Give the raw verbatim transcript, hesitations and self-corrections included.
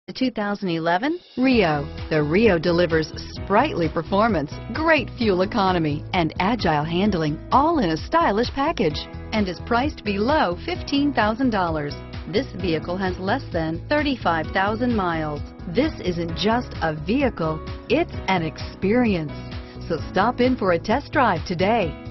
The two thousand eleven Rio. The Rio delivers sprightly performance, great fuel economy, and agile handling, all in a stylish package, and is priced below fifteen thousand dollars. This vehicle has less than thirty-five thousand miles. This isn't just a vehicle, it's an experience. So stop in for a test drive today.